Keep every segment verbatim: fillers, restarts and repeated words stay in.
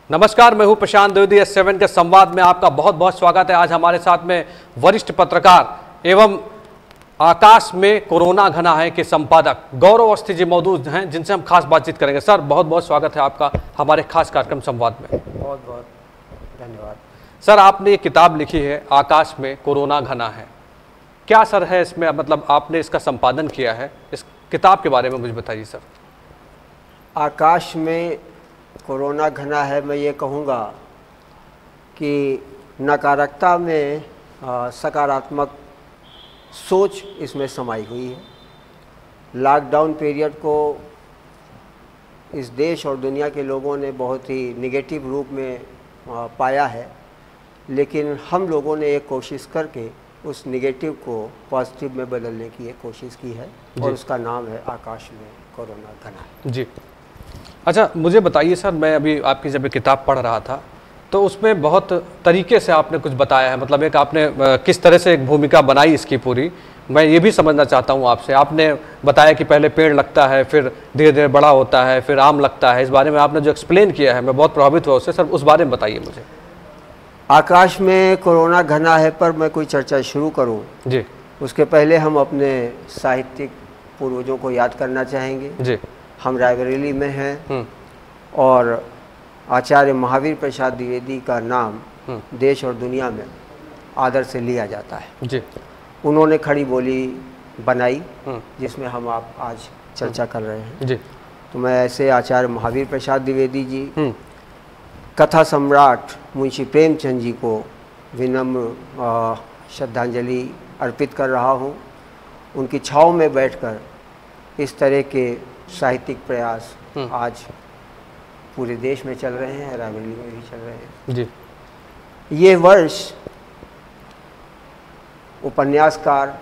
नमस्कार, मैं हूं प्रशांत द्विवेदी। एस सेवन के संवाद में आपका बहुत बहुत स्वागत है। आज हमारे साथ में वरिष्ठ पत्रकार एवं आकाश में कोरोना घना है के संपादक गौरव अवस्थी जी मौजूद हैं, जिनसे हम खास बातचीत करेंगे। सर, बहुत बहुत स्वागत है आपका हमारे खास कार्यक्रम संवाद में। बहुत बहुत धन्यवाद। सर, आपने एक किताब लिखी है आकाश में कोरोना घना है, क्या सर है इसमें, मतलब आपने इसका संपादन किया है, इस किताब के बारे में मुझे बताइए सर। आकाश में कोरोना घना है, मैं ये कहूँगा कि नकारात्मकता में सकारात्मक सोच इसमें समाई हुई है। लॉकडाउन पीरियड को इस देश और दुनिया के लोगों ने बहुत ही नेगेटिव रूप में आ, पाया है, लेकिन हम लोगों ने एक कोशिश करके उस नेगेटिव को पॉजिटिव में बदलने की एक कोशिश की है और उसका नाम है आकाश में कोरोना घना। जी, अच्छा मुझे बताइए सर, मैं अभी आपकी जब किताब पढ़ रहा था तो उसमें बहुत तरीके से आपने कुछ बताया है, मतलब एक आपने किस तरह से एक भूमिका बनाई इसकी पूरी, मैं ये भी समझना चाहता हूँ आपसे। आपने बताया कि पहले पेड़ लगता है, फिर धीरे धीरे बड़ा होता है, फिर आम लगता है। इस बारे में आपने जो एक्सप्लेन किया है, मैं बहुत प्रभावित हुआ उससे। सर, उस बारे में बताइए मुझे। आकाश में कोरोना घना है पर मैं कोई चर्चा शुरू करूँ जी, उसके पहले हम अपने साहित्यिक पूर्वजों को याद करना चाहेंगे। जी, हम रायबरेली में हैं और आचार्य महावीर प्रसाद द्विवेदी का नाम देश और दुनिया में आदर से लिया जाता है। जी, उन्होंने खड़ी बोली बनाई जिसमें हम आप आज चर्चा कर रहे हैं। जी, तो मैं ऐसे आचार्य महावीर प्रसाद द्विवेदी जी, कथा सम्राट मुंशी प्रेमचंद जी को विनम्र श्रद्धांजलि अर्पित कर रहा हूँ। उनकी छाँव में बैठकर इस तरह के साहित्यिक प्रयास आज पूरे देश में चल रहे हैं, रायबरेली में भी चल रहे हैं। जी, ये वर्ष उपन्यासकार,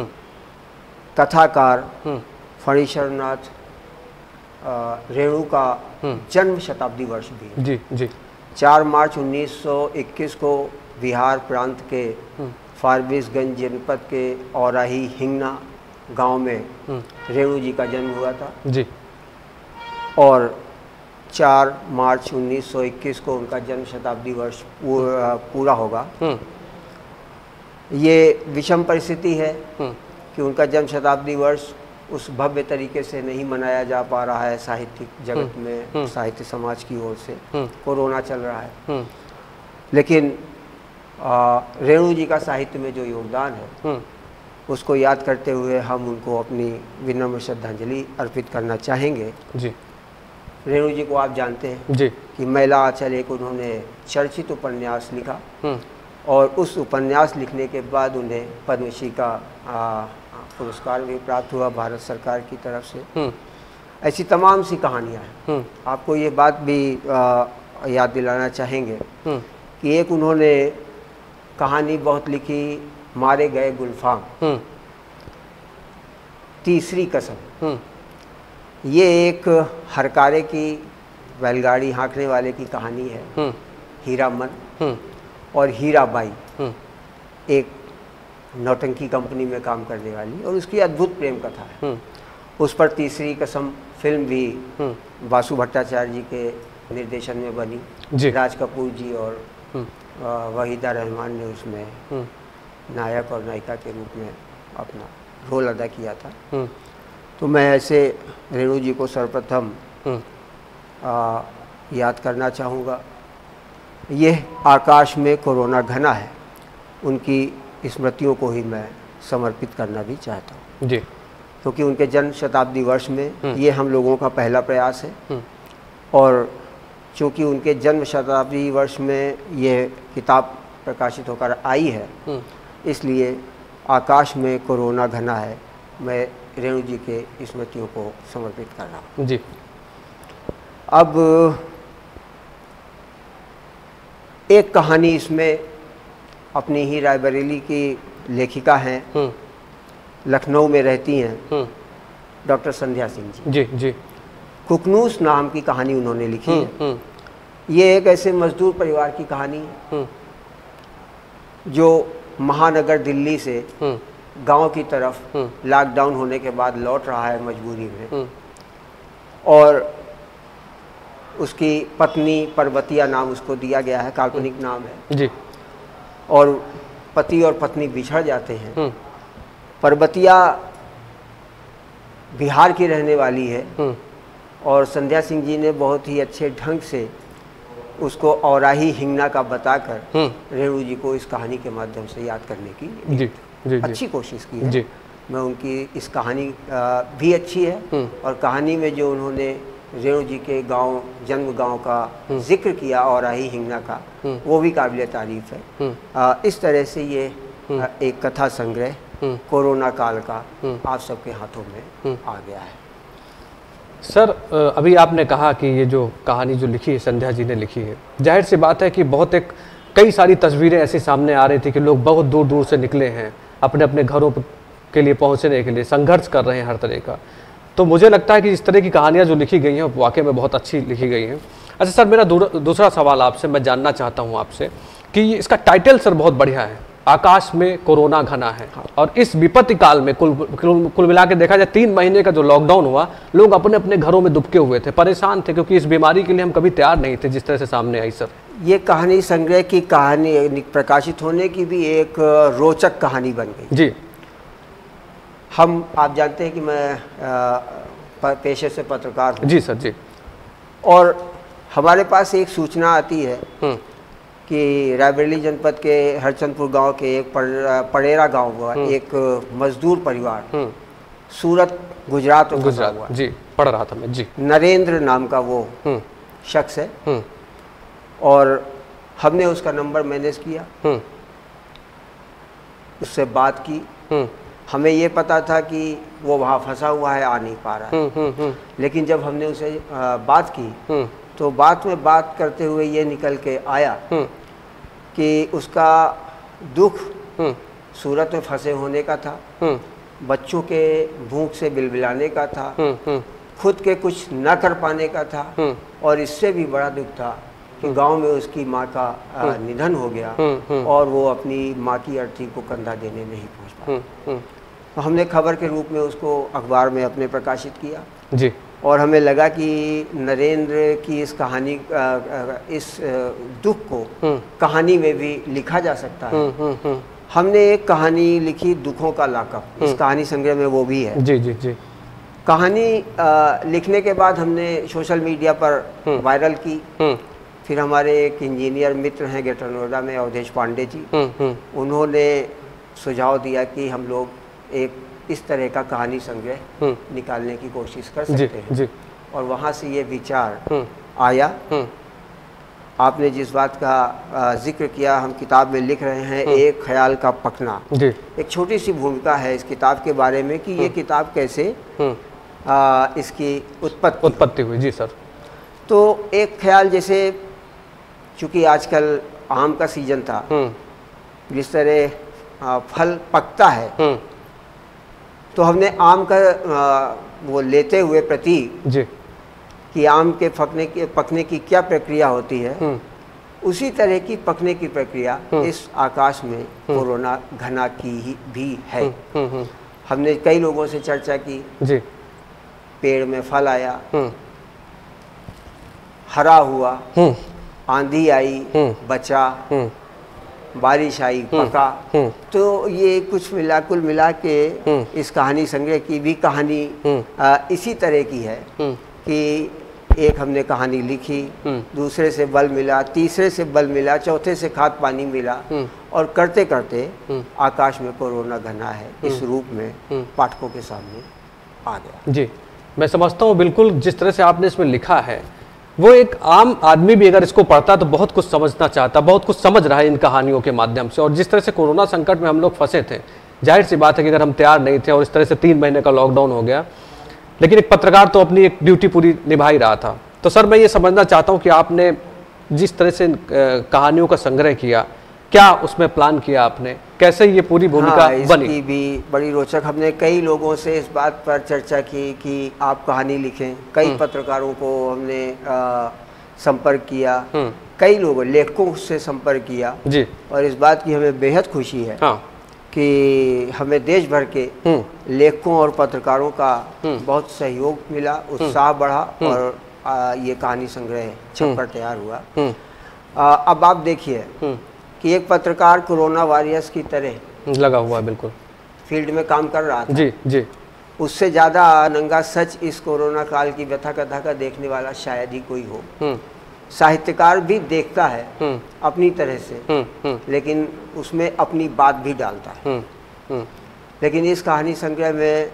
कथाकार फणीश्वरनाथ रेणु का जन्म शताब्दी वर्ष भी है। जी, जी, चार मार्च उन्नीस सौ इक्कीस को बिहार प्रांत के फारबिसगंज जनपद के औराही हिंगना गांव में रेणु जी का जन्म हुआ था। जी, और चार मार्च उन्नीस सौ इक्कीस को उनका जन्म शताब्दी वर्ष पूरा होगा। ये विषम परिस्थिति है कि उनका जन्म शताब्दी वर्ष उस भव्य तरीके से नहीं मनाया जा पा रहा है साहित्यिक जगत में, साहित्य समाज की ओर से कोरोना चल रहा है। लेकिन रेणु जी का साहित्य में जो योगदान है उसको याद करते हुए हम उनको अपनी विनम्र श्रद्धांजलि अर्पित करना चाहेंगे। जी, रेणु जी को आप जानते हैं जी, कि महिला आंचल एक उन्होंने चर्चित उपन्यास लिखा और उस उपन्यास लिखने के बाद उन्हें पद्मश्री का आ, पुरस्कार भी प्राप्त हुआ भारत सरकार की तरफ से। ऐसी तमाम सी कहानियाँ हैं। आपको ये बात भी आ, याद दिलाना चाहेंगे कि एक उन्होंने कहानी बहुत लिखी, मारे गए गुलफाम, तीसरी कसम। ये एक हरकारे की बैलगाड़ी हाँकने वाले की कहानी है। हीरामन और हीराबाई, एक नौटंकी कंपनी में काम करने वाली, और उसकी अद्भुत प्रेम कथा है। उस पर तीसरी कसम फिल्म भी वासु भट्टाचार्य जी के निर्देशन में बनी। राज कपूर जी और वहीदा रहमान ने उसमें नायक और नायिका के रूप में अपना रोल अदा किया था। तो मैं ऐसे रेणु जी को सर्वप्रथम याद करना चाहूँगा। यह आकाश में कोरोना घना है, उनकी स्मृतियों को ही मैं समर्पित करना भी चाहता हूँ जी, क्योंकि तो उनके जन्म शताब्दी वर्ष में ये हम लोगों का पहला प्रयास है। और चूँकि उनके जन्म शताब्दी वर्ष में ये किताब प्रकाशित होकर आई है, इसलिए आकाश में कोरोना घना है मैं रेणु जी के स्मृतियों को समर्पित कर रहा हूँ जी। अब एक कहानी इसमें अपनी ही रायबरेली की लेखिका हैं, लखनऊ में रहती हैं, डॉक्टर संध्या सिंह जी। जी, जी। कुकनूस नाम की कहानी उन्होंने लिखी है। ये एक ऐसे मजदूर परिवार की कहानी है जो महानगर दिल्ली से गांव की तरफ लॉकडाउन होने के बाद लौट रहा है मजबूरी में, और उसकी पत्नी पर्वतिया नाम उसको दिया गया है, काल्पनिक नाम है जी। और पति और पत्नी बिछड़ जाते हैं। पर्वतिया बिहार की रहने वाली है और संध्या सिंह जी ने बहुत ही अच्छे ढंग से उसको औराही हिंगना का बताकर रेणु जी को इस कहानी के माध्यम से याद करने की जी, जी, अच्छी जी, कोशिश की है जी। मैं उनकी इस कहानी भी अच्छी है और कहानी में जो उन्होंने रेणु जी के गांव जन्म गांव का जिक्र किया औराही हिंगना का, वो भी काबिल तारीफ है। आ, इस तरह से ये आ, एक कथा संग्रह कोरोना काल का आप सबके हाथों में आ गया है। सर अभी आपने कहा कि ये जो कहानी जो लिखी है संध्या जी ने लिखी है, जाहिर सी बात है कि बहुत एक कई सारी तस्वीरें ऐसी सामने आ रही थी कि लोग बहुत दूर दूर से निकले हैं अपने अपने घरों के लिए पहुंचने के लिए, संघर्ष कर रहे हैं हर तरह का। तो मुझे लगता है कि इस तरह की कहानियाँ जो लिखी गई हैं वाकई में बहुत अच्छी लिखी गई हैं। अच्छा सर, मेरा दूसरा सवाल आपसे मैं जानना चाहता हूँ आपसे कि इसका टाइटल सर बहुत बढ़िया है, आकाश में कोरोना घना है। हाँ। और इस विपत्ति काल में कुल कुल, कुल मिला के देखा जाए तीन महीने का जो लॉकडाउन हुआ, लोग अपने अपने घरों में दुबके हुए थे, परेशान थे, क्योंकि इस बीमारी के लिए हम कभी तैयार नहीं थे जिस तरह से सामने आई। सर ये कहानी संग्रह की कहानी प्रकाशित होने की भी एक रोचक कहानी बन गई जी। हम आप जानते हैं कि मैं आ, पेशे से पत्रकार हूँ। जी सर जी। और हमारे पास एक सूचना आती है कि रायबरेली जनपद के हरचंदपुर गांव के एक पड़ेरा गांव हुआ, एक मजदूर परिवार सूरत गुजरात में गुजरात हुआ। जी, पढ़ रहा था मैं जी। नरेंद्र नाम का वो शख्स है और हमने उसका नंबर मैनेज किया, उससे बात की। हमें ये पता था कि वो वहाँ फंसा हुआ है, आ नहीं पा रहा है। लेकिन जब हमने उसे बात की तो बात में बात करते हुए ये निकल के आया कि उसका दुख सूरत में फंसे होने का था, बच्चों के भूख से बिलबिलाने का था, खुद के कुछ न कर पाने का था, और इससे भी बड़ा दुख था कि गांव में उसकी माँ का निधन हो गया और वो अपनी माँ की अर्थी को कंधा देने नहीं पहुँच पाया। तो हमने खबर के रूप में उसको अखबार में अपने प्रकाशित किया जी। और हमें लगा कि नरेंद्र की इस कहानी इस दुख को कहानी में भी लिखा जा सकता है। हमने एक कहानी लिखी दुखों का लाकअप, इस कहानी संग्रह में वो भी है। जी जी जी। कहानी आ, लिखने के बाद हमने सोशल मीडिया पर वायरल की। फिर हमारे एक इंजीनियर मित्र हैं ग्रेटर नोएडा में, अवधेश पांडे जी, उन्होंने सुझाव दिया कि हम लोग एक इस तरह का कहानी संग्रह निकालने की कोशिश कर सकते जी, हैं जी। और वहाँ से ये विचार आया। आपने जिस बात का जिक्र किया, हम किताब में लिख रहे हैं एक ख्याल का पकना। जी। एक छोटी सी भूमिका है इस किताब के बारे में कि ये किताब कैसे आ, इसकी उत्पत्ति उत्पत्ति हुई। जी सर। तो एक ख्याल, जैसे चूँकि आजकल आम का सीजन था, जिस तरह फल पकता है तो हमने आम का आ, वो लेते हुए प्रतीक जी कि आम के पकने की पकने की क्या प्रक्रिया होती है, उसी तरह की पकने की प्रक्रिया इस आकाश में कोरोना घना की ही भी है। हमने कई लोगों से चर्चा की जी। पेड़ में फल आया, हरा हुआ, आंधी आई, बचा, बारिश आई, पका। तो ये कुछ मिला कुल मिला के इस कहानी संग्रह की भी कहानी आ, इसी तरह की है कि एक हमने कहानी लिखी, दूसरे से बल मिला, तीसरे से बल मिला, चौथे से खाद पानी मिला, और करते करते आकाश में कोरोना घना है इस रूप में पाठकों के सामने आ गया। जी, मैं समझता हूँ बिल्कुल जिस तरह से आपने इसमें लिखा है, वो एक आम आदमी भी अगर इसको पढ़ता तो बहुत कुछ समझना चाहता, बहुत कुछ समझ रहा है इन कहानियों के माध्यम से। और जिस तरह से कोरोना संकट में हम लोग फंसे थे, जाहिर सी बात है कि अगर हम तैयार नहीं थे और इस तरह से तीन महीने का लॉकडाउन हो गया, लेकिन एक पत्रकार तो अपनी एक ड्यूटी पूरी निभा ही रहा था। तो सर मैं ये समझना चाहता हूँ कि आपने जिस तरह से कहानियों का संग्रह किया, क्या उसमें प्लान किया आपने, कैसे ये पूरी भूमिका हाँ, बनी? इसकी भी बड़ी रोचक, हमने कई लोगों से इस बात पर चर्चा की कि आप कहानी लिखें। कई पत्रकारों को हमने आ, संपर्क किया, कई लोगों लेखकों से संपर्क किया जी। और इस बात की हमें बेहद खुशी है हाँ। कि हमें देश भर के लेखकों और पत्रकारों का बहुत सहयोग मिला, उत्साह बढ़ा और आ, ये कहानी संग्रह छपकर तैयार हुआ। आ, अब आप देखिए कि एक पत्रकार कोरोना वॉरियर्स की तरह लगा हुआ है, बिल्कुल फील्ड में काम कर रहा था। जी जी। उससे ज़्यादा नंगा सच इस कोरोना काल की व्यथा कथा का देखने वाला शायद ही कोई हो। साहित्यकार भी देखता है अपनी तरह से, लेकिन उसमें अपनी बात भी डालता है। लेकिन इस कहानी संग्रह में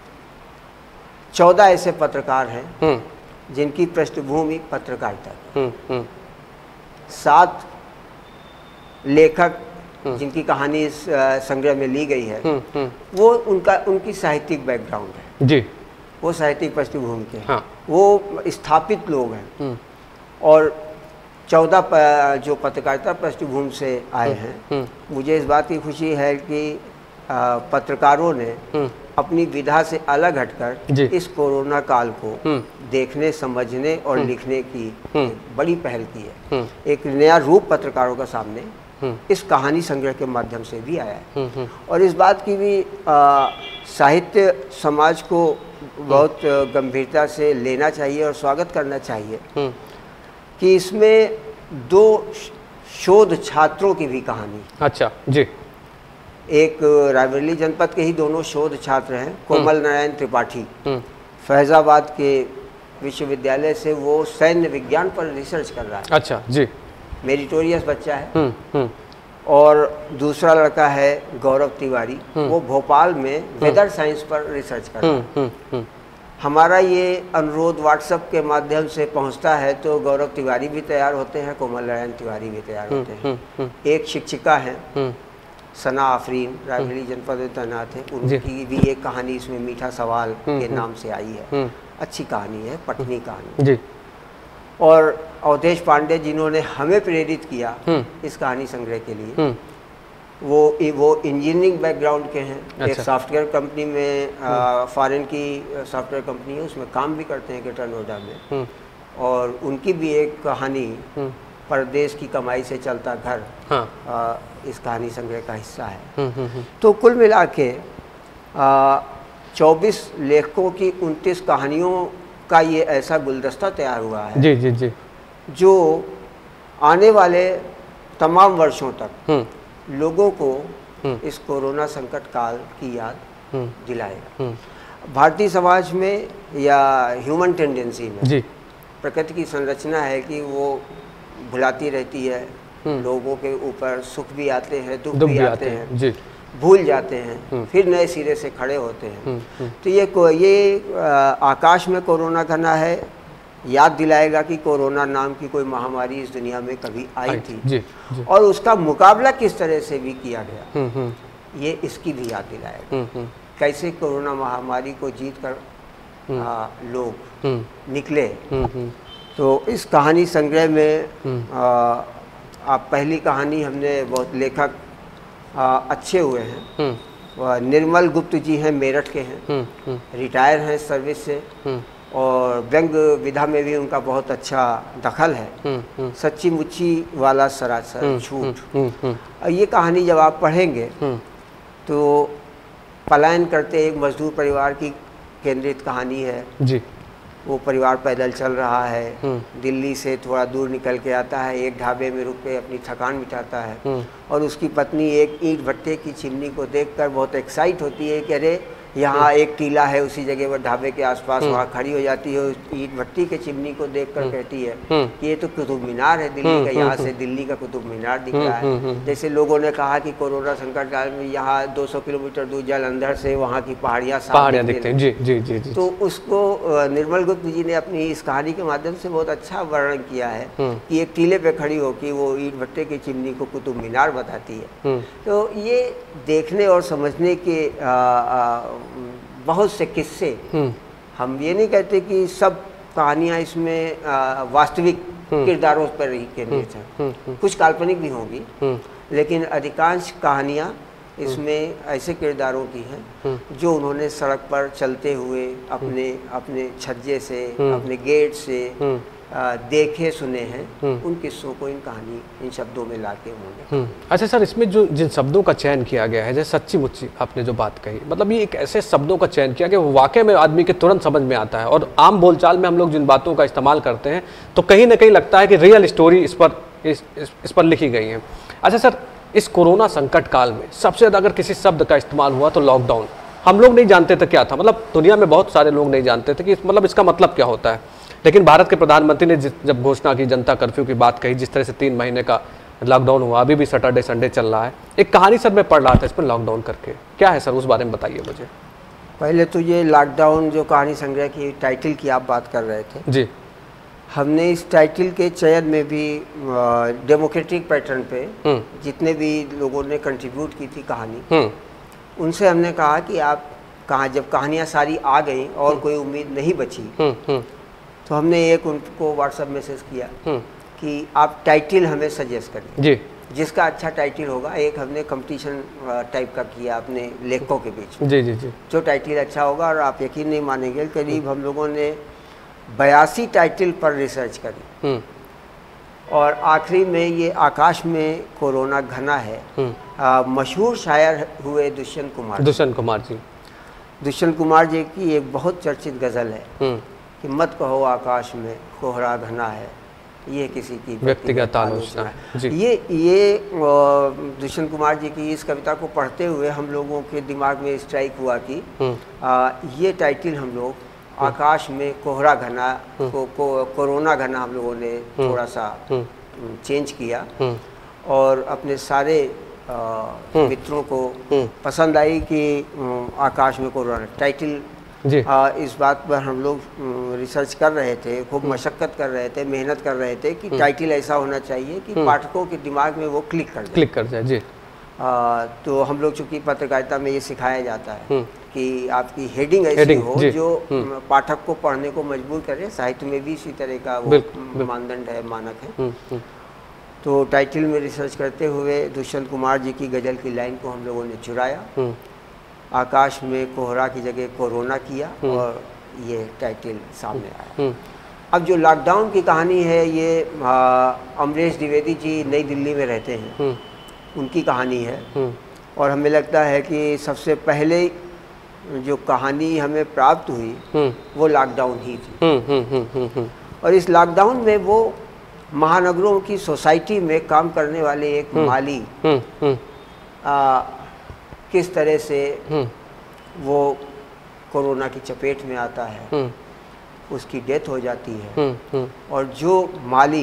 चौदह ऐसे पत्रकार हैं जिनकी पृष्ठभूमि पत्रकारिता, सात लेखक जिनकी कहानी इस संग्रह में ली गई है, वो उनका उनकी साहित्यिक बैकग्राउंड है जी, वो साहित्यिक पृष्ठभूमि के, हाँ। वो स्थापित लोग हैं। और चौदह जो पत्रकारिता पृष्ठभूमि से आए हैं, मुझे इस बात की खुशी है कि पत्रकारों ने अपनी विधा से अलग हटकर इस कोरोना काल को देखने, समझने और लिखने की बड़ी पहल की है। एक नया रूप पत्रकारों का सामने इस कहानी संग्रह के माध्यम से भी आया है। और इस बात की भी आ, साहित्य समाज को बहुत गंभीरता से लेना चाहिए और स्वागत करना चाहिए कि इसमें दो शोध छात्रों की भी कहानी। अच्छा जी। एक रायबरेली जनपद के ही दोनों शोध छात्र हैं, कोमल नारायण त्रिपाठी, फैजाबाद के विश्वविद्यालय से वो सैन्य विज्ञान पर रिसर्च कर रहा है। अच्छा जी। मेरिटोरियस बच्चा है। और दूसरा लड़का है गौरव तिवारी, वो भोपाल में वेदर साइंस पर रिसर्च कर रहा है। हमारा ये अनुरोध व्हाट्सएप के माध्यम से पहुंचता है तो गौरव तिवारी भी तैयार होते हैं, कोमल नारायण तिवारी भी तैयार होते हैं। एक शिक्षिका है सना आफरीन, रायबरेली जनपद में तैनात है, उनकी भी एक कहानी इसमें मीठा सवाल के नाम से आई है। अच्छी कहानी है, पठनी कहानी जी। और अवधेश पांडे जिन्होंने हमें प्रेरित किया इस कहानी संग्रह के लिए, वो वो इंजीनियरिंग बैकग्राउंड के हैं। अच्छा। एक सॉफ्टवेयर कंपनी में, फॉरेन की सॉफ्टवेयर कंपनी है, उसमें काम भी करते हैं ग्रेटर नोएडा में। और उनकी भी एक कहानी परदेश की कमाई से चलता घर, हाँ। आ, इस कहानी संग्रह का हिस्सा है। तो कुल मिला के चौबीस लेखकों की उनतीस कहानियों का ये ऐसा गुलदस्ता तैयार हुआ है जी जी जी जो आने वाले तमाम वर्षों तक लोगों को इस कोरोना संकट काल की याद दिलाएगा। भारतीय समाज में या ह्यूमन टेंडेंसी में जी प्रकृति की संरचना है कि वो भुलाती रहती है, लोगों के ऊपर सुख भी आते हैं, दुख भी आते हैं जी, भूल जाते हैं, फिर नए सिरे से खड़े होते हैं। तो ये ये आकाश में कोरोना घना है, याद दिलाएगा कि कोरोना नाम की कोई महामारी इस दुनिया में कभी आई थी जी, जी। और उसका मुकाबला किस तरह से भी किया गया, ये इसकी भी याद दिलाएगा। कैसे कोरोना महामारी को जीत कर आ, लोग निकले। तो इस कहानी संग्रह में आ, आप पहली कहानी हमने बहुत लेखक आ, अच्छे हुए हैं। निर्मल गुप्त जी हैं, मेरठ के हैं, रिटायर हैं सर्विस से, और व्यंग विधा में भी उनका बहुत अच्छा दखल है। सच्ची मुच्ची वाला सरासर झूठ। ये कहानी जब आप पढ़ेंगे तो पलायन करते एक मजदूर परिवार की केंद्रित कहानी है जी। वो परिवार पैदल चल रहा है, दिल्ली से थोड़ा दूर निकल के आता है, एक ढाबे में रुक के अपनी थकान मिटाता है, और उसकी पत्नी एक ईंट भट्टे की चिमनी को देखकर बहुत एक्साइट होती है कि अरे यहाँ एक टीला है, उसी जगह पर ढाबे के आसपास, वहाँ खड़ी हो जाती है, ईंट भट्टी के चिमनी को देखकर कहती है कि ये तो कुतुब मीनार है दिल्ली का, यहाँ से दिल्ली का कुतुब मीनार दिख रहा है। जैसे लोगों ने कहा कि कोरोना संकट काल में यहाँ दो सौ किलोमीटर दूर जालंधर से वहाँ की पहाड़ियाँ पहाड़ियाँ दिखते हैं जी जी जी जी। तो उसको निर्मल गुप्त जी ने अपनी इस कहानी के माध्यम से बहुत अच्छा वर्णन किया है कि एक टीले पे खड़ी होकर वो ईंट भट्टे की चिमनी को कुतुब मीनार बताती है। तो ये देखने और समझने के आ, आ, बहुत से किस्से, हम ये नहीं कहते कि सब कहानियाँ इसमें वास्तविक किरदारों पर ही केंद्रित हैं, कुछ काल्पनिक भी होंगी, लेकिन अधिकांश कहानियाँ इसमें ऐसे किरदारों की हैं जो उन्होंने सड़क पर चलते हुए अपने अपने छज्जे से, अपने गेट से देखे सुने हैं उन किस्सों को इन कहानी इन शब्दों में लाके उन्होंने। अच्छा सर, इसमें जो जिन शब्दों का चयन किया गया है, जैसे सच्ची मुच्ची आपने जो बात कही, मतलब ये एक ऐसे शब्दों का चयन किया कि वो वाकई में आदमी के तुरंत समझ में आता है, और आम बोलचाल में हम लोग जिन बातों का इस्तेमाल करते हैं तो कहीं ना कहीं लगता है कि रियल स्टोरी इस पर इस, इस, इस पर लिखी गई है। अच्छा सर, इस कोरोना संकट काल में सबसे ज़्यादा अगर किसी शब्द का इस्तेमाल हुआ तो लॉकडाउन। हम लोग नहीं जानते थे क्या था, मतलब दुनिया में बहुत सारे लोग नहीं जानते थे कि मतलब इसका मतलब क्या होता है, लेकिन भारत के प्रधानमंत्री ने जब घोषणा की, जनता कर्फ्यू की बात कही, जिस तरह से तीन महीने का लॉकडाउन हुआ, अभी भी सैटरडे संडे चल रहा है। एक कहानी सर मैं पढ़ रहा था इस पर लॉकडाउन करके, क्या है सर उस बारे में बताइए मुझे। पहले तो ये लॉकडाउन जो कहानी संग्रह की टाइटल की आप बात कर रहे थे जी, हमने इस टाइटल के चयन में भी डेमोक्रेटिक पैटर्न पे जितने भी लोगों ने कंट्रीब्यूट की थी कहानी, उनसे हमने कहा कि आप कहा जब कहानियाँ सारी आ गई और कोई उम्मीद नहीं बची, तो हमने एक उनको व्हाट्सएप मैसेज किया कि आप टाइटल हमें सजेस्ट करिए जी, जिसका अच्छा टाइटल होगा। एक हमने कंपटीशन टाइप का किया अपने लेखकों के बीच में, जी जी जी, जो टाइटल अच्छा होगा, और आप यकीन नहीं मानेंगे करीब हम लोगों ने बयासी टाइटल पर रिसर्च करी, और आखिरी में ये आकाश में कोरोना घना है, आ, मशहूर शायर हुए दुष्यंत कुमार दुष्यंत कुमार जी दुष्यंत कुमार जी की एक बहुत चर्चित गज़ल है कि मत कहो आकाश में कोहरा घना है, ये किसी की व्यक्तिगत आलोचना है। ये ये दुष्यंत कुमार जी की इस कविता को पढ़ते हुए हम लोगों के दिमाग में स्ट्राइक हुआ कि आ, ये टाइटल हम लोग आकाश में कोहरा घना को, को, कोरोना घना हम लोगों ने थोड़ा सा चेंज किया, और अपने सारे मित्रों को पसंद आई कि आकाश में कोरोना टाइटल जी। आ, इस बात पर हम लोग रिसर्च कर रहे थे, खूब मशक्कत कर रहे थे, मेहनत कर रहे थे कि टाइटल ऐसा होना चाहिए कि पाठकों के दिमाग में वो क्लिक कर जाए क्लिक कर जाए जी। आ, तो हम लोग चूँकि पत्रकारिता में ये सिखाया जाता है कि आपकी हेडिंग ऐसी हेडिंग, हो जो पाठक को पढ़ने को मजबूर करे। साहित्य में भी इसी तरह का वो मानदंड है, मानक है। तो टाइटल में रिसर्च करते हुए दुष्यंत कुमार जी की गज़ल की लाइन को हम लोगों ने चुराया, आकाश में कोहरा की जगह कोरोना किया, और ये टाइटल सामने आया। अब जो लॉकडाउन की कहानी है, ये अमरीश द्विवेदी जी नई दिल्ली में रहते हैं, उनकी कहानी है, और हमें लगता है कि सबसे पहले जो कहानी हमें प्राप्त हुई वो लॉकडाउन ही थी। और इस लॉकडाउन में वो महानगरों की सोसाइटी में काम करने वाले एक माली आ, किस तरह से वो कोरोना की चपेट में आता है, उसकी डेथ हो जाती है, और जो माली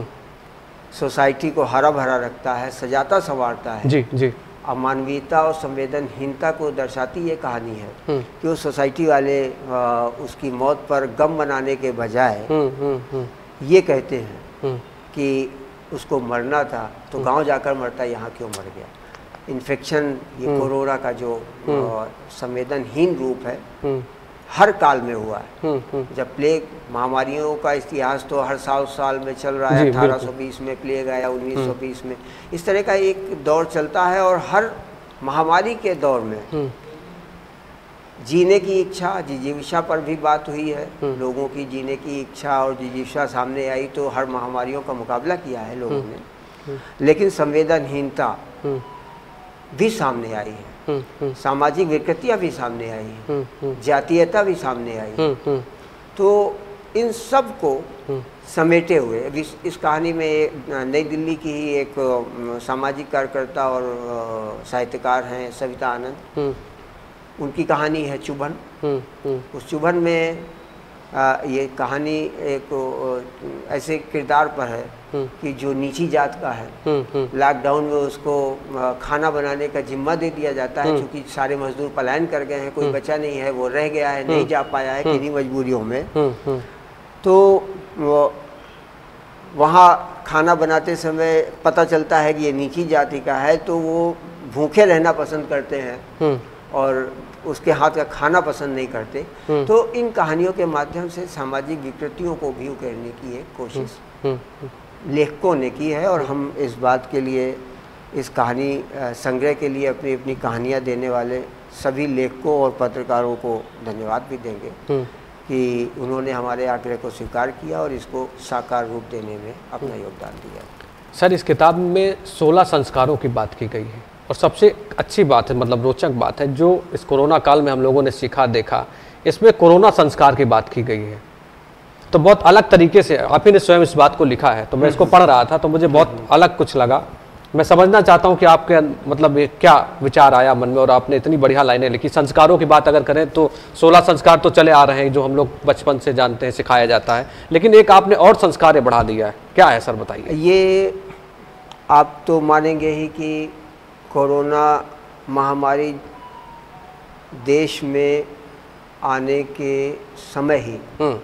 सोसाइटी को हरा भरा रखता है, सजाता संवारता है जी जी, अमानवीयता और संवेदनहीनता को दर्शाती ये कहानी है कि उस सोसाइटी वाले आ, उसकी मौत पर गम मनाने के बजाय ये कहते हैं कि उसको मरना था तो गांव जाकर मरता, यहाँ क्यों मर गया। इन्फेक्शन, ये कोरोना का जो संवेदनहीन रूप है, हर काल में हुआ है। जब प्लेग महामारियों का इतिहास तो हर साल साल में चल रहा है, अठारह सौ बीस में प्लेग आया, उन्नीस सौ बीस में, इस तरह का एक दौर चलता है, और हर महामारी के दौर में जीने की इच्छा, जिजीविषा पर भी बात हुई है, लोगों की जीने की इच्छा और जिजीविषा सामने आई तो हर महामारियों का मुकाबला किया है लोगों ने, लेकिन संवेदनहीनता भी सामने आई है, सामाजिक विकृतियाँ भी सामने आई हैं, जातीयता भी सामने आई है। तो इन सब को समेटे हुए इस, इस कहानी में नई दिल्ली की ही एक सामाजिक कार्यकर्ता और साहित्यकार हैं सविता आनंद, उनकी कहानी है चुभन। उस चुभन में आ, ये कहानी एक ऐसे किरदार पर है कि जो नीची जात का है, लॉकडाउन में उसको खाना बनाने का जिम्मा दे दिया जाता है, क्योंकि सारे मजदूर पलायन कर गए हैं, कोई बचा नहीं है, वो रह गया है, नहीं जा पाया है किन्हीं मजबूरियों में। तो वहाँ खाना बनाते समय पता चलता है कि ये नीची जाति का है, तो वो भूखे रहना पसंद करते हैं और उसके हाथ का खाना पसंद नहीं करते। तो इन कहानियों के माध्यम से सामाजिक विकृतियों को भी उकेरने की एक कोशिश लेखकों ने की है, और हम इस बात के लिए, इस कहानी संग्रह के लिए अपनी अपनी कहानियाँ देने वाले सभी लेखकों और पत्रकारों को धन्यवाद भी देंगे कि उन्होंने हमारे आग्रह को स्वीकार किया और इसको साकार रूप देने में अपना योगदान दिया। सर, इस किताब में सोलह संस्कारों की बात की गई है और सबसे अच्छी बात है, मतलब रोचक बात है, जो इस कोरोना काल में हम लोगों ने सीखा देखा, इसमें कोरोना संस्कार की बात की गई है। तो बहुत अलग तरीके से आप ही ने स्वयं इस बात को लिखा है, तो मैं इसको पढ़ रहा था तो मुझे बहुत अलग कुछ लगा। मैं समझना चाहता हूँ कि आपके मतलब क्या विचार आया मन में और आपने इतनी बढ़िया लाइनें लिखी। संस्कारों की बात अगर करें तो सोलह संस्कार तो चले आ रहे हैं जो हम लोग बचपन से जानते हैं, सिखाया जाता है, लेकिन एक आपने और संस्कार बढ़ा दिया है, क्या है सर बताइए? ये आप तो मानेंगे ही कि कोरोना महामारी देश में आने के समय ही,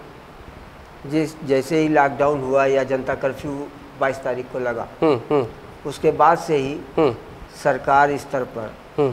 जिस जैसे ही लॉकडाउन हुआ या जनता कर्फ्यू बाईस तारीख को लगा, उसके बाद से ही सरकार स्तर पर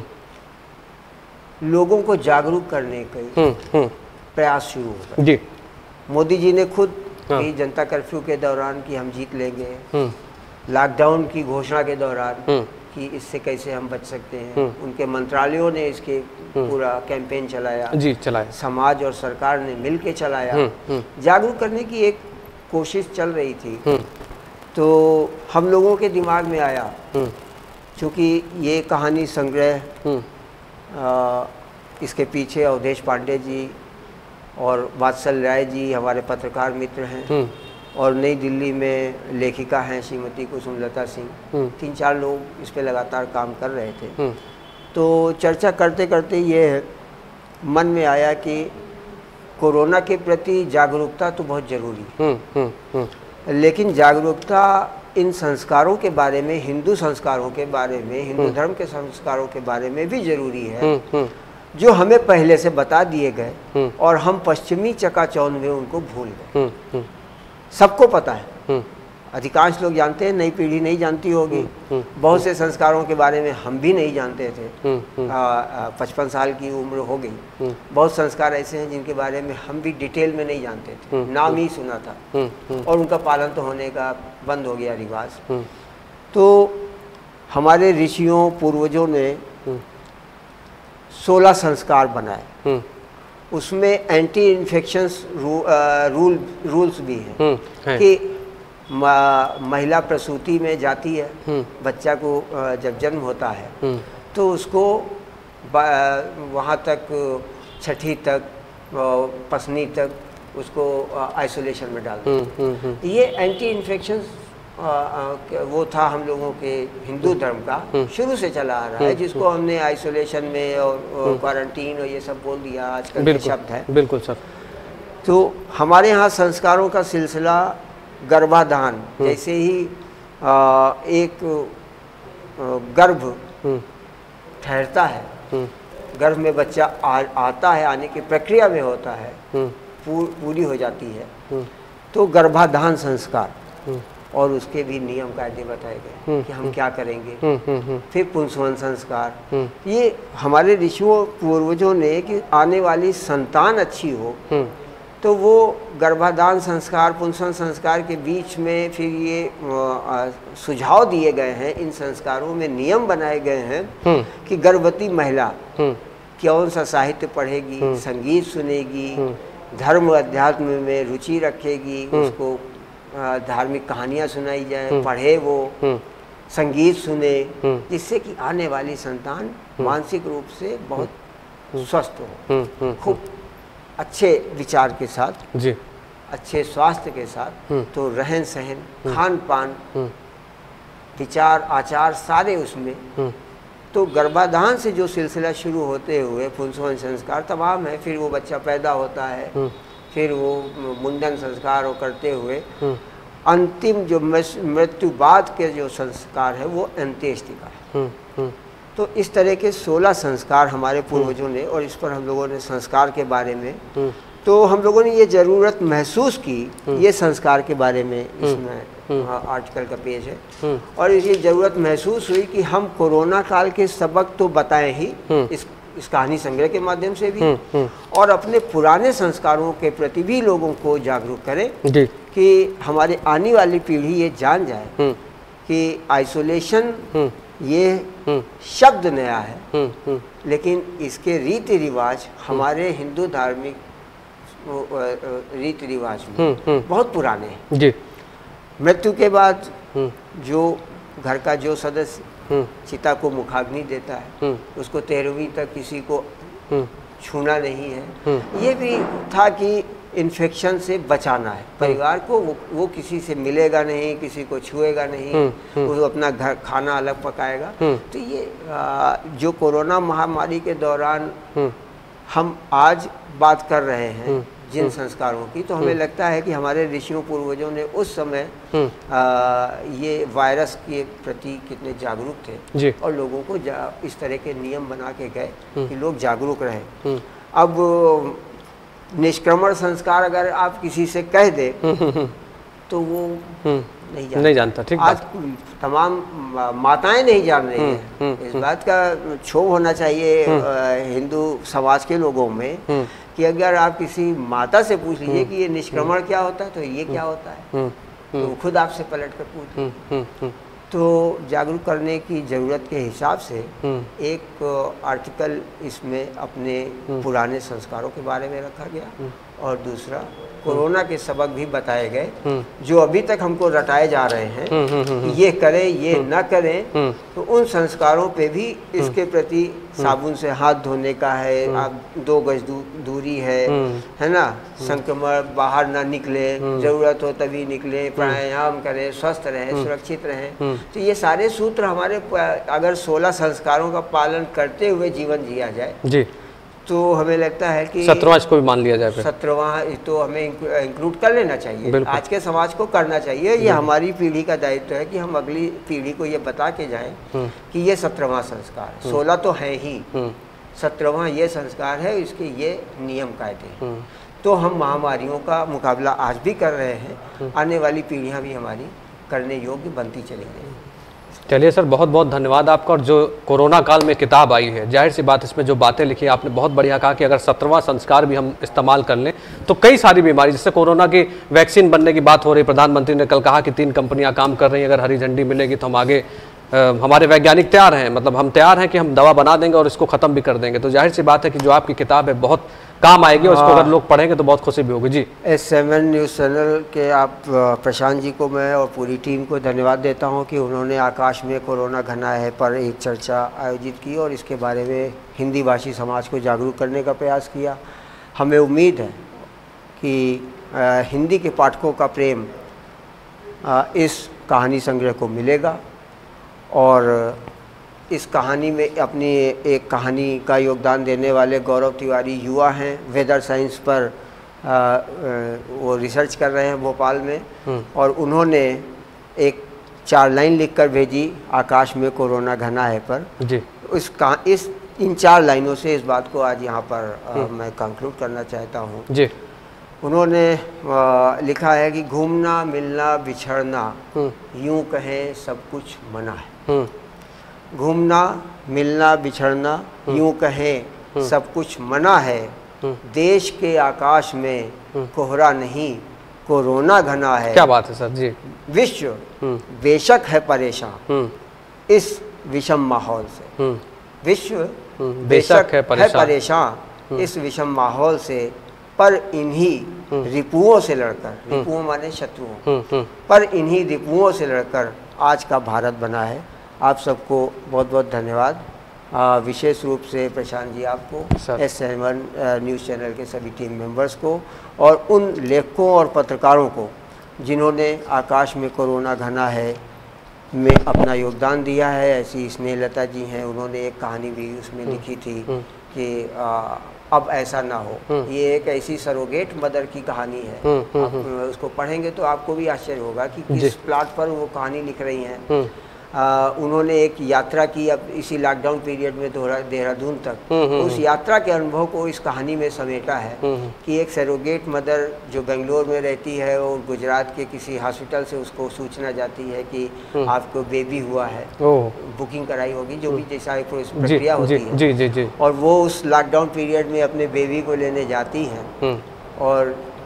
लोगों को जागरूक करने के प्रयास शुरू हो गए। जी, मोदी जी ने खुद हाँ। कि जनता कर्फ्यू के दौरान कि हम जीत लेंगे, लॉकडाउन की घोषणा के दौरान कि इससे कैसे हम बच सकते हैं, उनके मंत्रालयों ने इसके पूरा कैंपेन चलाया, जी चलाया, समाज और सरकार ने मिलकर चलाया, जागरूक करने की एक कोशिश चल रही थी। तो हम लोगों के दिमाग में आया, क्योंकि ये कहानी संग्रह आ, इसके पीछे अवधेश पांडे जी और वात्सल राय जी हमारे पत्रकार मित्र हैं, और नई दिल्ली में लेखिका हैं श्रीमती कुसुमलता सिंह, तीन चार लोग इस पे लगातार काम कर रहे थे। तो चर्चा करते करते ये मन में आया कि कोरोना के प्रति जागरूकता तो बहुत ज़रूरी है, लेकिन जागरूकता इन संस्कारों के बारे में, हिंदू संस्कारों के बारे में, हिंदू धर्म के संस्कारों के बारे में भी जरूरी है, जो हमें पहले से बता दिए गए और हम पश्चिमी चकाचौंध में उनको भूल गए। सबको पता है, अधिकांश लोग जानते हैं, नई पीढ़ी नहीं जानती होगी। बहुत से संस्कारों के बारे में हम भी नहीं जानते थे, पचपन साल की उम्र हो गई। बहुत संस्कार ऐसे हैं जिनके बारे में हम भी डिटेल में नहीं जानते थे, नाम ही सुना था और उनका पालन तो होने का बंद हो गया रिवाज। तो हमारे ऋषियों पूर्वजों ने सोलह संस्कार बनाए, उसमें एंटी इन्फेक्शंस रू, रूल रूल्स भी हैं कि महिला प्रसूति में जाती है, बच्चा को जब जन्म होता है तो उसको वहाँ तक छठी तक पसनी तक उसको आइसोलेशन में डाल देते। ये एंटी इन्फेक्शन वो था हम लोगों के हिंदू धर्म का, शुरू से चला आ रहा है, जिसको हमने आइसोलेशन में और क्वारंटीन और ये सब बोल दिया, आजकल के शब्द है। बिल्कुल सर। तो हमारे यहाँ संस्कारों का सिलसिला गर्भाधान, जैसे ही आ, एक गर्भ ठहरता है, गर्भ में बच्चा आ, आता है, आने की प्रक्रिया में होता है, पूर, पूरी हो जाती है, तो गर्भाधान संस्कार और उसके भी नियम कायदे बताए गए कि हम क्या करेंगे। फिर पुंसवन संस्कार, ये हमारे ऋषियों पूर्वजों ने कि आने वाली संतान अच्छी हो, तो वो गर्भाधान संस्कार, पुंसवन संस्कार के बीच में फिर ये सुझाव दिए गए हैं, इन संस्कारों में नियम बनाए गए हैं कि गर्भवती महिला कौन सा साहित्य पढ़ेगी, संगीत सुनेगी, धर्म अध्यात्म में रुचि रखेगी, उसको धार्मिक कहानियाँ सुनाई जाए, पढ़े वो, संगीत सुने, जिससे कि आने वाली संतान मानसिक रूप से बहुत स्वस्थ हो, खूब अच्छे विचार के साथ जी, अच्छे स्वास्थ्य के साथ। तो रहन सहन, खान पान, विचार आचार सारे उसमें। तो गर्भाधान से जो सिलसिला शुरू होते हुए पुंसवन संस्कार तमाम है, फिर वो बच्चा पैदा होता है, फिर वो मुंडन संस्कार वो करते हुए अंतिम जो मृत्यु बाद के जो संस्कार है वो अंत्येष्टि का है। तो इस तरह के सोलह संस्कार हमारे पूर्वजों ने, और इस पर हम लोगों ने संस्कार के बारे में, तो हम लोगों ने ये ज़रूरत महसूस की, ये संस्कार के बारे में इसमें आर्टिकल का पेज है, और ये ज़रूरत महसूस हुई कि हम कोरोना काल के सबक तो बताएं ही इस इस कहानी संग्रह के माध्यम से भी, और अपने पुराने संस्कारों के प्रति भी लोगों को जागरूक करें जी। कि हमारी आने वाली पीढ़ी ये जान जाए कि आइसोलेशन ये शब्द नया है, लेकिन इसके रीति रिवाज हमारे हिंदू धार्मिक रीति रिवाज में बहुत पुराने हैं जी। मृत्यु के बाद जो घर का जो सदस्य चिता को मुखाग्नि देता है उसको तेरहवीं तक किसी को छूना नहीं है। ये भी था कि इन्फेक्शन से बचाना है परिवार को, वो, वो किसी से मिलेगा नहीं, किसी को छुएगा नहीं, वो अपना घर खाना अलग पकाएगा। तो ये आ, जो कोरोना महामारी के दौरान हम आज बात कर रहे हैं जिन संस्कारों की, तो हमें लगता है कि हमारे ऋषियों पूर्वजों ने उस समय आ, ये वायरस के प्रति कितने जागरूक थे और लोगों को इस तरह के नियम बना के गए कि लोग जागरूक रहे। अब निष्क्रमण संस्कार अगर आप किसी से कह दे तो वो नहीं जानता, नहीं जानता ठीक आज तमाम माताएं नहीं जान रही हैं। इस बात का क्षोभ होना चाहिए हिंदू समाज के लोगों में कि अगर आप किसी माता से पूछ लीजिए कि ये निष्क्रमण क्या होता है तो ये क्या होता है, तो वो खुद आपसे पलट कर पूछ। तो जागरूक करने की ज़रूरत के हिसाब से एक आर्टिकल इसमें अपने पुराने संस्कारों के बारे में रखा गया और दूसरा कोरोना के सबक भी बताए गए जो अभी तक हमको रटाए जा रहे हैं, ये करें ये न करें। तो उन संस्कारों पे भी इसके प्रति साबुन से हाथ धोने का है, आप दो गज दू, दूरी है है ना, संक्रमण बाहर ना निकले, जरूरत हो तभी निकले, प्राणायाम करें, स्वस्थ रहें, सुरक्षित रहें। तो ये सारे सूत्र हमारे अगर सोलह संस्कारों का पालन करते हुए जीवन जिया जाए जी, तो हमें लगता है कि सत्रहवां इसको भी मान लिया जाए, सत्रहवां तो हमें इंक्लूड कर लेना चाहिए, आज के समाज को करना चाहिए। ये हमारी पीढ़ी का दायित्व है कि हम अगली पीढ़ी को ये बता के जाएं कि ये सत्रहवां संस्कार है, सोलह तो है ही, सत्रहवां ये संस्कार है, इसके ये नियम कायदे। तो हम महामारियों का मुकाबला आज भी कर रहे हैं, आने वाली पीढ़ियाँ भी हमारी करने योग्य बनती चली गई। चलिए सर, बहुत बहुत धन्यवाद आपका। और जो कोरोना काल में किताब आई है, जाहिर सी बात इसमें जो बातें लिखी आपने बहुत बढ़िया कहा कि अगर सत्रहवां संस्कार भी हम इस्तेमाल कर लें तो कई सारी बीमारी, जैसे कोरोना की वैक्सीन बनने की बात हो रही, प्रधानमंत्री ने कल कहा कि तीन कंपनियां काम कर रही हैं, अगर हरी झंडी मिलेगी तो हम आगे आ, हमारे वैज्ञानिक तैयार हैं, मतलब हम तैयार हैं कि हम दवा बना देंगे और इसको ख़त्म भी कर देंगे। तो जाहिर सी बात है कि जो आपकी किताब है बहुत काम आएगी और इसको अगर लोग पढ़ेंगे तो बहुत खुशी भी होगी जी। एस सेवन न्यूज़ चैनल के आप प्रशांत जी को मैं और पूरी टीम को धन्यवाद देता हूं कि उन्होंने आकाश में कोरोना घना है पर एक चर्चा आयोजित की और इसके बारे में हिंदी भाषी समाज को जागरूक करने का प्रयास किया। हमें उम्मीद है कि आ, हिंदी के पाठकों का प्रेम आ, इस कहानी संग्रह को मिलेगा और इस कहानी में अपनी एक कहानी का योगदान देने वाले गौरव तिवारी युवा हैं, वेदर साइंस पर आ, आ, वो रिसर्च कर रहे हैं भोपाल में, और उन्होंने एक चार लाइन लिखकर भेजी आकाश में कोरोना घना है पर जी। इस का इस इन चार लाइनों से इस बात को आज यहाँ पर आ, मैं कंक्लूड करना चाहता हूँ जी। उन्होंने आ, लिखा है कि घूमना मिलना बिछड़ना यूं कहें सब कुछ मना है, घूमना मिलना बिछड़ना यूं कहें सब कुछ मना है, देश के आकाश में कोहरा नहीं कोरोना घना है। क्या बात है सर जी। विश्व बेशक है परेशान इस विषम माहौल से, विश्व बेशक है परेशान इस विषम माहौल से, पर इन्हीं रिपुओं से लड़कर, रिपुओं माने शत्रुओं, पर इन्हीं रिपुओं से लड़कर आज का भारत बना है। आप सबको बहुत बहुत धन्यवाद, विशेष रूप से प्रशांत जी आपको, एस सेवन न्यूज़ चैनल के सभी टीम मेंबर्स को और उन लेखकों और पत्रकारों को जिन्होंने आकाश में कोरोना घना है में अपना योगदान दिया है। ऐसी स्नेहलता जी हैं, उन्होंने एक कहानी भी उसमें लिखी थी कि आ, अब ऐसा ना हो। ये एक ऐसी सरोगेट मदर की कहानी है, आप उसको पढ़ेंगे तो आपको भी आश्चर्य होगा कि किस प्लॉट पर वो कहानी लिख रही हैं। आ, उन्होंने एक यात्रा की अब इसी लॉकडाउन पीरियड में देहरादून तक, उस यात्रा के अनुभव को इस कहानी में समेटा है कि एक सरोगेट मदर जो बेंगलोर में रहती है और गुजरात के किसी हॉस्पिटल से उसको सूचना जाती है कि आपको बेबी हुआ है, बुकिंग कराई होगी, जो भी जैसा एक प्रक्रिया होती है जी, जी, जी। और वो उस लॉकडाउन पीरियड में अपने बेबी को लेने जाती हैं और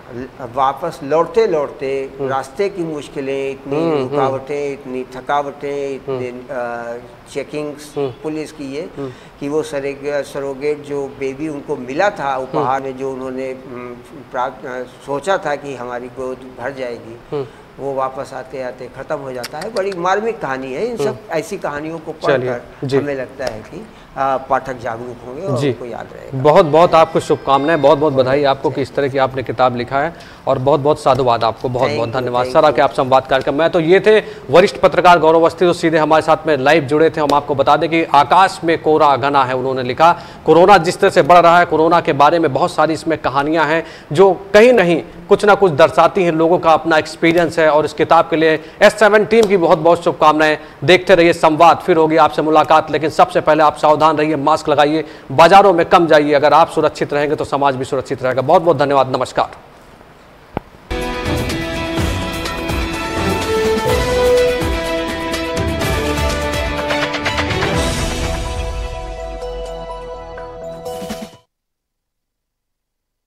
वापस लौटते लौटते रास्ते की मुश्किलें, इतनी रुकावटें, इतनी थकावटें, इतने चेकिंग्स पुलिस की ये कि वो सरे सरोगेट जो बेबी उनको मिला था उपहार में, जो उन्होंने प्राप्त सोचा था कि हमारी गोद भर जाएगी, वो वापस आते आते ख़त्म हो जाता है। बड़ी मार्मिक कहानी है। इन सब ऐसी कहानियों को पढ़कर हमें लगता है कि आ, पाठक जागरूक होंगे और उनको याद रहेगा। बहुत बहुत आपको शुभकामनाएं, बहुत बहुत बधाई आपको कि इस तरह की आपने किताब लिखा है, और बहुत बहुत साधुवाद आपको, बहुत बहुत धन्यवाद सर आके आप संवाद कार्यक्रम। मैं तो ये थे वरिष्ठ पत्रकार गौरव अवस्थी, तो सीधे हमारे साथ में लाइव जुड़े थे। हम आपको बता दें कि आकाश में कोरा घना है उन्होंने लिखा। कोरोना जिस तरह से बढ़ रहा है, कोरोना के बारे में बहुत सारी इसमें कहानियाँ हैं जो कहीं नहीं कुछ ना कुछ दर्शाती हैं, लोगों का अपना एक्सपीरियंस है। और इस किताब के लिए एस सेवन टीम की बहुत बहुत शुभकामनाएं। देखते रहिए संवाद, फिर होगी आपसे मुलाकात, लेकिन सबसे पहले आप सावधान रहिए, मास्क लगाइए, बाजारों में कम जाइए। अगर आप सुरक्षित रहेंगे तो समाज भी सुरक्षित रहेगा। बहुत बहुत धन्यवाद, नमस्कार।